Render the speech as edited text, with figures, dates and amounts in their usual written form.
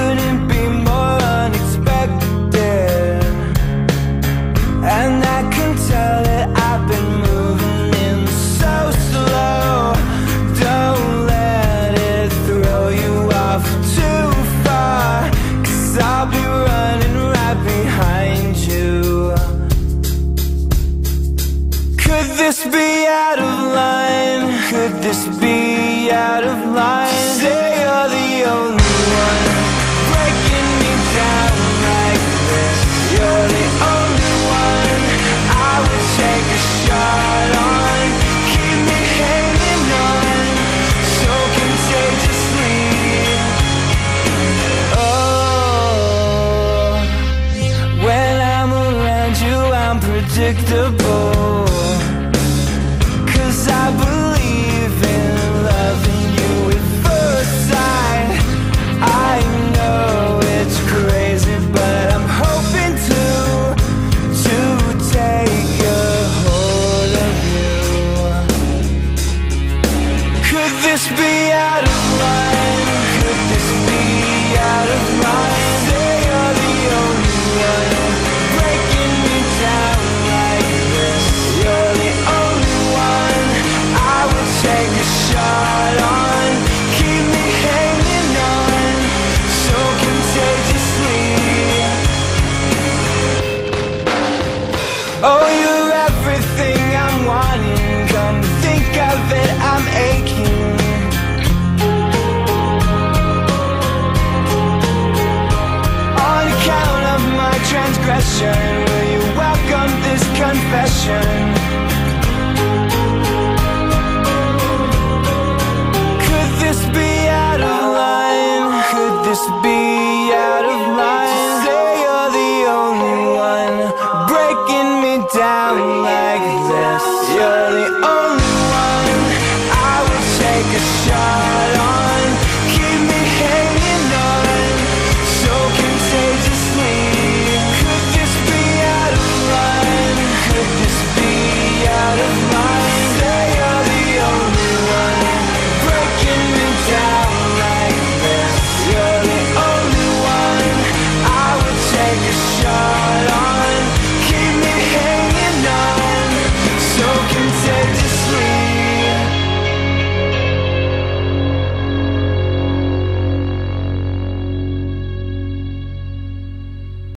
couldn't be more unexpected, and I can tell that I've been moving in so slow. Don't let it throw you off too far, 'cause I'll be running right behind you. Could this be out of line? Could this be out of line? Say you're the only one breaking me down like this. You're the only one I would take a shot on. Keep me hanging on so contagiously. Oh, when I'm around you I'm predictable, 'cause I believe in loving you at first sight. I know it's crazy, but I'm hoping to take a hold of you. Could this be out of line? Could this be out of line? Say you're the only one breaking me down like this. You're the only one I would take a shot on. Keep me hanging on so contagiously. Oh, you're everything I'm wanting. Come think of it, I'm aching. On account of my transgression, will you welcome this confession? Could this be out of line? Could this be out of line? Say you're the only one breaking me down